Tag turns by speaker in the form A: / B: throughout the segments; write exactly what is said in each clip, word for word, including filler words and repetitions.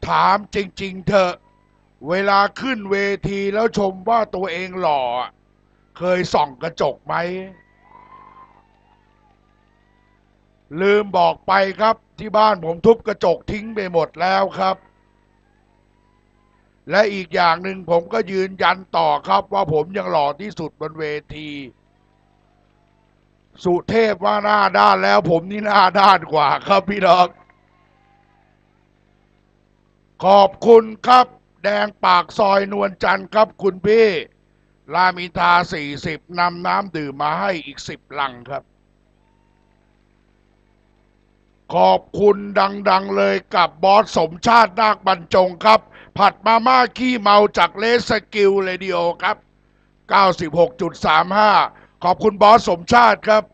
A: ถามจริงๆเถอะเวลาขึ้นเวทีแล้วชมว่าตัวเองหล่อเคยส่องกระจกไหมลืมบอกไปครับที่บ้านผมทุบกระจกทิ้งไปหมดแล้วครับและอีกอย่างหนึ่งผมก็ยืนยันต่อครับว่าผมยังหล่อที่สุดบนเวทีสุเทพว่าหน้าด้านแล้วผมนี่หน้าด้านกว่าครับพี่น้องขอบคุณครับแดงปากซอยนวลจันทร์ครับคุณพี่รามอินทราสี่สิบนำน้ำดื่มมาให้อีกสิบลังครับขอบคุณดังๆเลยกับบอสสมชาตินาคบรรจงครับผัดมาม่าขี้เมาจากเลสกิลเรดิโอครับ เก้าสิบหกจุดสามห้า ขอบคุณบอสสมชาติครับ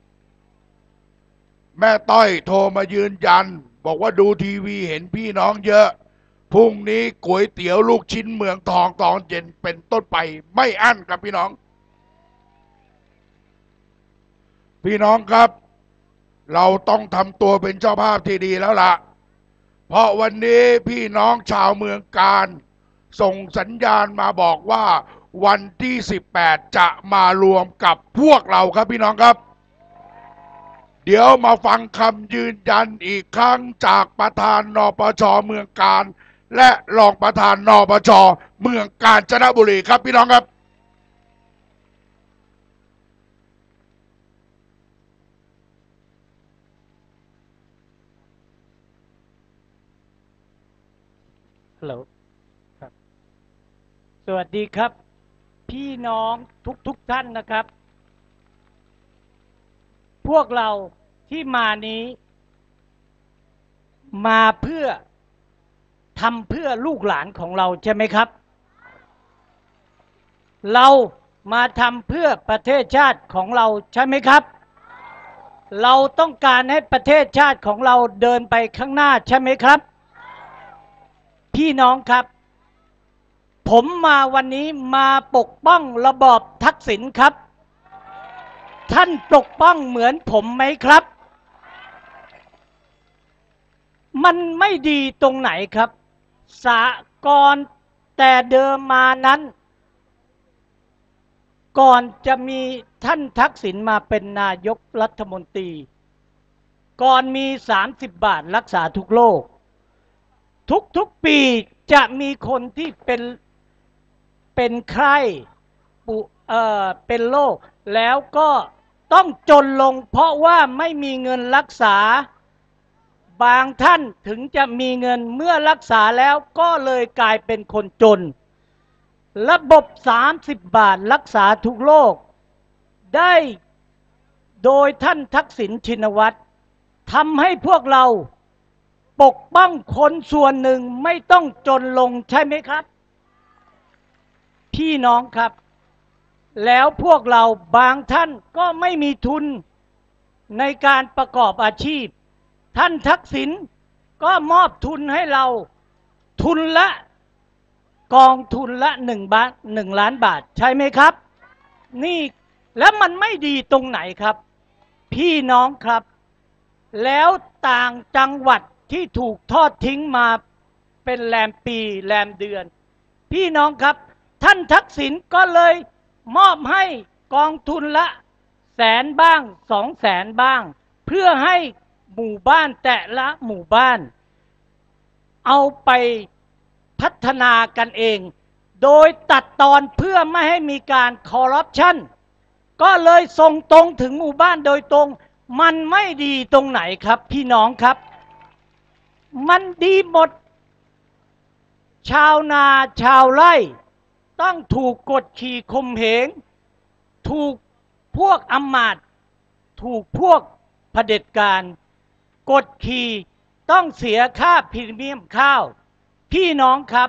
A: แม่ต้อยโทรมายืนยันบอกว่าดูทีวีเห็นพี่น้องเยอะพรุ่งนี้ก๋วยเตี๋ยวลูกชิ้นเมืองทองตอนเย็นเป็นต้นไปไม่อั้นครับพี่น้องพี่น้องครับเราต้องทำตัวเป็นเจ้าภาพที่ดีแล้วล่ะเพราะวันนี้พี่น้องชาวเมืองการส่งสัญญาณมาบอกว่าวันที่สิบแปดจะมารวมกับพวกเราครับพี่น้องครับเดี๋ยวมาฟังคำยืนยันอีกครั้งจากประธานนปชเมืองการและรองประธานนปชเมืองกาญจนบุรีครับพี่น้องครับ
B: ฮัลโหลครับสวัสดีครับพี่น้องทุกทุกท่านนะครับพวกเราที่มานี้มาเพื่อทำเพื่อลูกหลานของเราใช่ไหมครับเรามาทำเพื่อประเทศชาติของเราใช่ไหมครับเราต้องการให้ประเทศชาติของเราเดินไปข้างหน้าใช่ไหมครับพี่น้องครับผมมาวันนี้มาปกป้องระบอบทักษิณครับท่านปกป้องเหมือนผมไหมครับมันไม่ดีตรงไหนครับสากลแต่เดิมมานั้นก่อนจะมีท่านทักษิณมาเป็นนายกรัฐมนตรีก่อนมีสามสิบบาทรักษาทุกโรคทุกๆปีจะมีคนที่เป็นเป็นไข้ปุเอ่อเป็นโรคแล้วก็ต้องจนลงเพราะว่าไม่มีเงินรักษาบางท่านถึงจะมีเงินเมื่อรักษาแล้วก็เลยกลายเป็นคนจนระบบสามสิบบาทรักษาทุกโรคได้โดยท่านทักษิณชินวัตรทำให้พวกเราปกป้องคนส่วนหนึ่งไม่ต้องจนลงใช่ไหมครับพี่น้องครับแล้วพวกเราบางท่านก็ไม่มีทุนในการประกอบอาชีพท่านทักษิณก็มอบทุนให้เราทุนละกองทุนละหนึ่งบาทหนึ่งล้านบาทใช่ไหมครับนี่แล้วมันไม่ดีตรงไหนครับพี่น้องครับแล้วต่างจังหวัดที่ถูกทอดทิ้งมาเป็นแรมปีแรมเดือนพี่น้องครับท่านทักษิณก็เลยมอบให้กองทุนละแสนบ้างสองแสนบ้างเพื่อให้หมู่บ้านแต่ละหมู่บ้านเอาไปพัฒนากันเองโดยตัดตอนเพื่อไม่ให้มีการคอร์รัปชันก็เลยส่งตรงถึงหมู่บ้านโดยตรงมันไม่ดีตรงไหนครับพี่น้องครับมันดีหมดชาวนาชาวไร่ต้องถูกกดขี่ข่มเหงถูกพวกอำมาตย์ถูกพวกเผด็จการกดขี่ต้องเสียค่าพรีเมียมข้าวพี่น้องครับ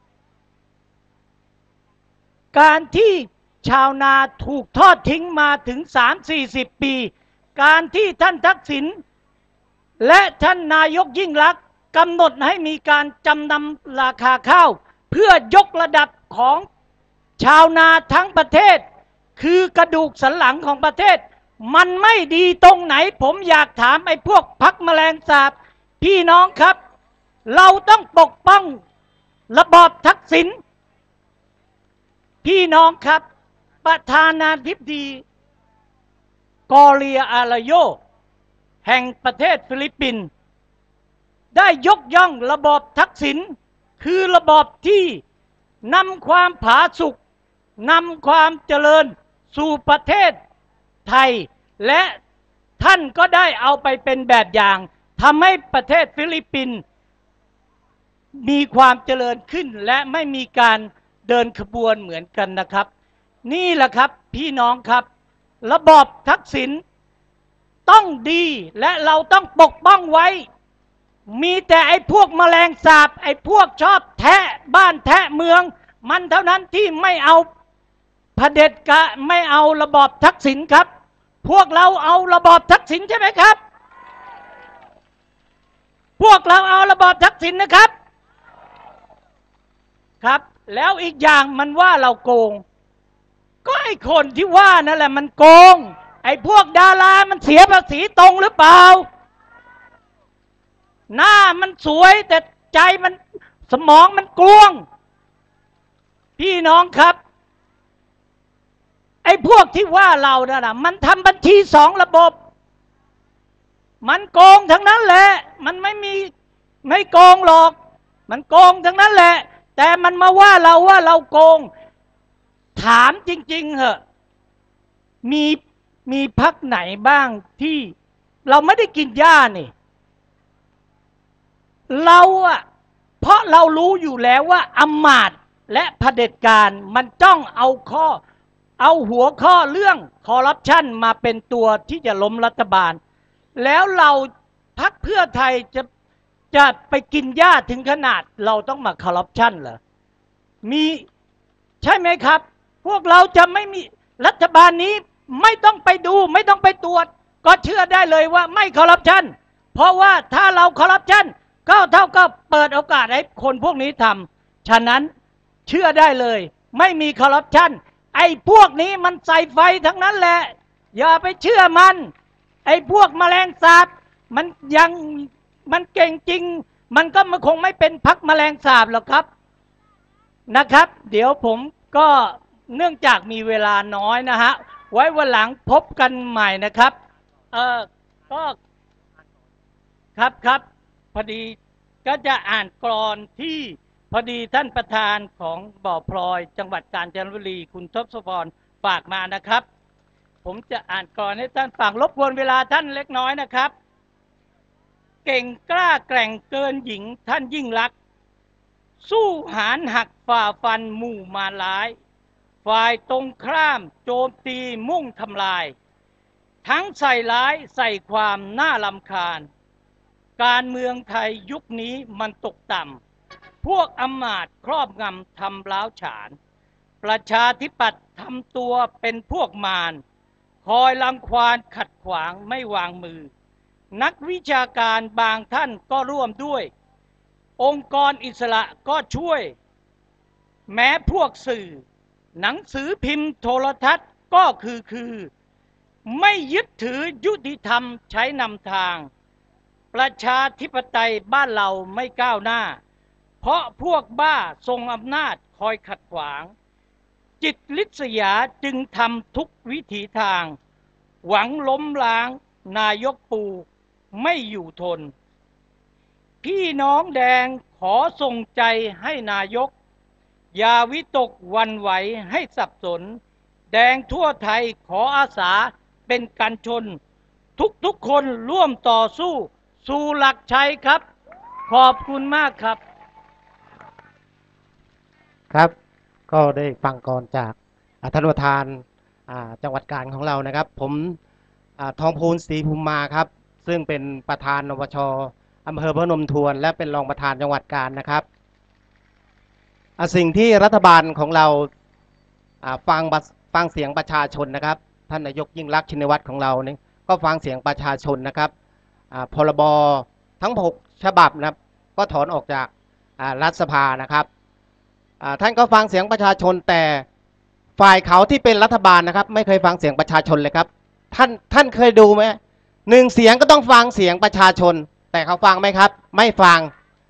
B: การที่ชาวนาถูกทอดทิ้งมาถึง สามถึงสี่สิบ ปีการที่ท่านทักษิณและท่านนายกยิ่งลักษณ์กำหนดให้มีการจำนำราคาข้าวเพื่อยกระดับของชาวนาทั้งประเทศคือกระดูกสันหลังของประเทศมันไม่ดีตรงไหนผมอยากถามไอ้พวกพักแมลงสาบพี่น้องครับเราต้องปกป้องระบอบทักษิณพี่น้องครับประธานาธิบดีกอเรียอาราโยแห่งประเทศฟิลิปปินส์ได้ยกย่องระบอบทักษิณคือระบอบที่นำความผาสุกนำความเจริญสู่ประเทศไทยและท่านก็ได้เอาไปเป็นแบบอย่างทำให้ประเทศฟิลิปปินส์มีความเจริญขึ้นและไม่มีการเดินขบวนเหมือนกันนะครับนี่แหละครับพี่น้องครับระบอบทักษิณต้องดีและเราต้องปกป้องไว้มีแต่ไอ้พวกแมลงสาบไอ้พวกชอบแทะบ้านแทะเมืองมันเท่านั้นที่ไม่เอาเผด็จการไม่เอาระบอบทักษิณครับพวกเราเอาระบอบทักษิณใช่ไหมครับพวกเราเอาระบอบทักษิณนะครับครับแล้วอีกอย่างมันว่าเราโกงก็ไอ้คนที่ว่านั่นแหละมันโกงไอ้พวกดารามันเสียภาษีตรงหรือเปล่าหน้ามันสวยแต่ใจมันสมองมันกลวงพี่น้องครับไอ้พวกที่ว่าเรานั่นน่ะมันทำบัญชีสองระบบมันโกงทั้งนั้นแหละมันไม่มีไม่โกงหรอกมันโกงทั้งนั้นแหละแต่มันมาว่าเราว่าเราโกงถามจริงๆเหอะมีมีพรรคไหนบ้างที่เราไม่ได้กินหญ้านี่เราอะเพราะเรารู้อยู่แล้วว่าอำมาตย์และเผด็จการมันจ้องเอาข้อเอาหัวข้อเรื่องคอร์รัปชันมาเป็นตัวที่จะล้มรัฐบาลแล้วเราพรรคเพื่อไทยจะจะไปกินหญ้าถึงขนาดเราต้องมาคอร์รัปชันเหรอมีใช่ไหมครับพวกเราจะไม่มีรัฐบาลนี้ไม่ต้องไปดูไม่ต้องไปตรวจก็เชื่อได้เลยว่าไม่คอร์รัปชันเพราะว่าถ้าเราคอร์รัปชันก็เท่ากับเปิดโอกาสให้คนพวกนี้ทำฉะนั้นเชื่อได้เลยไม่มีคอร์รัปชันไอ้พวกนี้มันใส่ไฟทั้งนั้นแหละอย่าไปเชื่อมันไอ้พวกแมลงสาบมันยังมันเก่งจริงมันก็มันคงไม่เป็นพรรคแมลงสาบหรอกครับนะครับเดี๋ยวผมก็เนื่องจากมีเวลาน้อยนะฮะไว้วันหลังพบกันใหม่นะครับเออก็ครับครับพอดีก็จะอ่านกลอนที่พอดีท่านประธานของบ่อพลอยจังหวัดกาญจนบุรีคุณทศพรฝากมานะครับผมจะอ่านกลอนให้ท่านฟังรบกวนเวลาท่านเล็กน้อยนะครับเก่งกล้าแกร่งเกินหญิงท่านยิ่งรักสู้หารหักฝ่าฟันหมู่มารร้ายฝ่ายตรงข้ามโจมตีมุ่งทำลายทั้งใส่ร้ายใส่ความน่ารำคาญการเมืองไทยยุคนี้มันตกต่ำพวกอำมาตย์ครอบงำทำล้าวฉานประชาธิปัตย์ทำตัวเป็นพวกมารคอยรังควานขัดขวางไม่วางมือนักวิชาการบางท่านก็ร่วมด้วยองค์กรอิสระก็ช่วยแม้พวกสื่อหนังสือพิมพ์โทรทัศน์ก็คือคือไม่ยึดถือยุติธรรมใช้นำทางประชาธิปไตยบ้านเราไม่ก้าวหน้าเพราะพวกบ้าทรงอำนาจคอยขัดขวางจิตลิษยาจึงทำทุกวิถีทางหวังล้มล้างนายกปูไม่อยู่ทนพี่น้องแดงขอส่งใจให้นายกอย่าวิตกหวั่นไหวให้สับสนแดงทั่วไทยขออาสาเป็นกันชนทุกๆคนร่วมต่อสู้สู่หลักชัยครับขอบคุณมากครับ
C: ครับก็ได้ฟังก่อนจากท่านประธานจังหวัดกาญของเรานะครับผมทองพูนศรีภูมิมาครับซึ่งเป็นประธานนปช.อำเภอพนมทวนและเป็นรองประธานจังหวัดกาญนะครับสิ่งที่รัฐบาลของเราฟังฟังเสียงประชาชนนะครับท่านนายกยิ่งลักษณ์ชินวัตรของเราเนี่ยก็ฟังเสียงประชาชนนะครับพรบทั้งหกฉบับนะครับก็ถอนออกจากรัฐสภานะครับท่านก็ฟังเสียงประชาชนแต่ฝ่ายเขาที่เป็นรัฐบาลนะครับไม่เคยฟังเสียงประชาชนเลยครับท่านท่านเคยดูไหมหนึ่งเสียงก็ต้องฟังเสียงประชาชนแต่เขาฟังไหมครับไม่ฟัง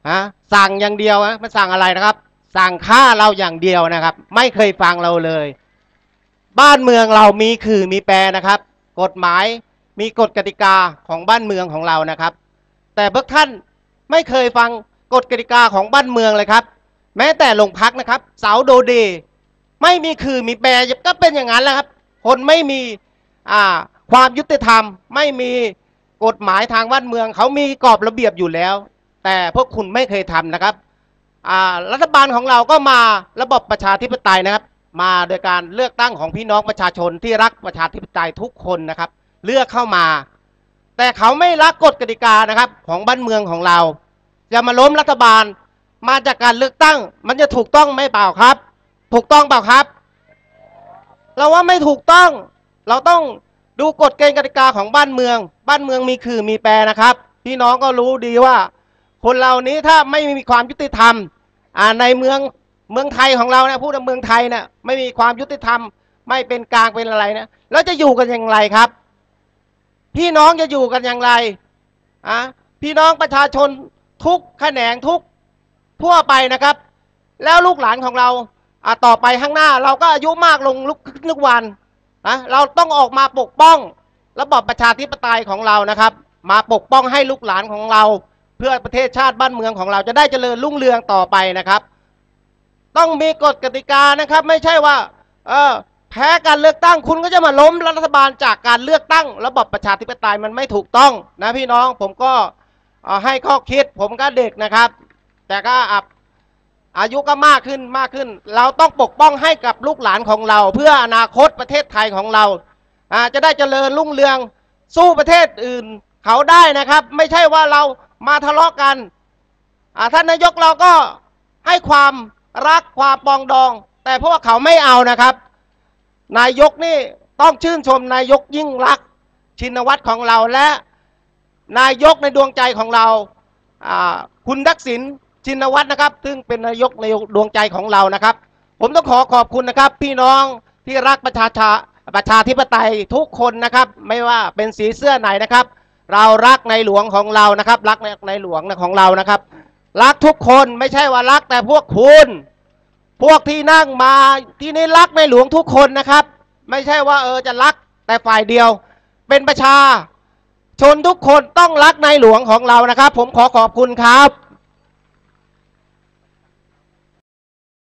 C: ฮะสั่งอย่างเดียวนะมันสั่งอะไรนะครับสั่งฆ่าเราอย่างเดียวนะครับไม่เคยฟังเราเลยบ้านเมืองเรามีคือมีแปรนะครับกฎหมายมีกฎกติกาของบ้านเมืองของเรานะครับแต่พวกท่านไม่เคยฟังกฎกติกาของบ้านเมืองเลยครับแม้แต่โรงพักนะครับเสาโดเดไม่มีคือมีแปรก็เป็นอย่างนั้นแหละครับคนไม่มีอ่าความยุติธรรมไม่มีกฎหมายทางบ้านเมืองเขามีกรอบระเบียบอยู่แล้วแต่พวกคุณไม่เคยทำนะครับอ่ารัฐบาลของเราก็มาระบบประชาธิปไตยนะครับมาโดยการเลือกตั้งของพี่น้องประชาชนที่รักประชาธิปไตยทุกคนนะครับเลือกเข้ามาแต่เขาไม่รักกฎกติกานะครับของบ้านเมืองของเราจะมาล้มรัฐบาลมาจากการเลือกตั้งมันจะถูกต้องไหมเปล่าครับถูกต้องเปล่าครับเราว่าไม่ถูกต้องเราต้องดูกฎเกณฑ์กติกาของบ้านเมืองบ้านเมืองมีคือมีแปรนะครับพี่น้องก็รู้ดีว่าคนเหล่านี้ถ้าไม่มีความยุติธรรมอ่าในเมืองเมืองไทยของเราเนี่ยพูดถึงเมืองไทยเนี่ยไม่มีความยุติธรรมไม่เป็นกลางเป็นอะไรนะแล้วจะอยู่กันอย่างไรครับพี่น้องจะอยู่กันอย่างไรอ่ะพี่น้องประชาชนทุกแขนงทุกทั่วไปนะครับแล้วลูกหลานของเราอ่ะต่อไปข้างหน้าเราก็อายุมากลงทุกวันนะเราต้องออกมาปกป้องระบอบประชาธิปไตยของเรานะครับมาปกป้องให้ลูกหลานของเราเพื่อประเทศชาติบ้านเมืองของเราจะได้เจริญรุ่งเรืองต่อไปนะครับต้องมีกฎกติกานะครับไม่ใช่ว่าเออแพ้การเลือกตั้งคุณก็จะมาล้มรัฐบาลจากการเลือกตั้งระบอบประชาธิปไตยมันไม่ถูกต้องนะพี่น้องผมก็ให้ข้อคิดผมก็เด็กนะครับแต่ก็อับอายุก็มากขึ้นมากขึ้นเราต้องปกป้องให้กับลูกหลานของเราเพื่ออนาคตประเทศไทยของเราจะได้เจริญรุ่งเรืองสู้ประเทศอื่นเขาได้นะครับไม่ใช่ว่าเรามาทะเลาะกันท่านนายกเราก็ให้ความรักความปองดองแต่พวกเขาไม่เอานะครับนายกนี่ต้องชื่นชมนายกยิ่งรักชินวัตรของเราและนายกในดวงใจของเราคุณทักษิณชินวัตรนะครับซึ่งเป็นนายกในดวงใจของเรานะครับผมต้องขอขอบคุณนะครับพี่น้องที่รักประชาชาประชาธิปไตยทุกคนนะครับไม่ว่าเป็นสีเสื้อไหนนะครับเรารักในหลวงของเรานะครับรักในในหลวงของเรานะครับรักทุกคนไม่ใช่ว่ารักแต่พวกคุณพวกที่นั่งมาที่นี่รักในหลวงทุกคนนะครับไม่ใช่ว่าเออจะรักแต่ฝ่ายเดียวเป็นประชาชนทุกคนต้องรักในหลวงของเรานะครับผมขอขอบคุณครับ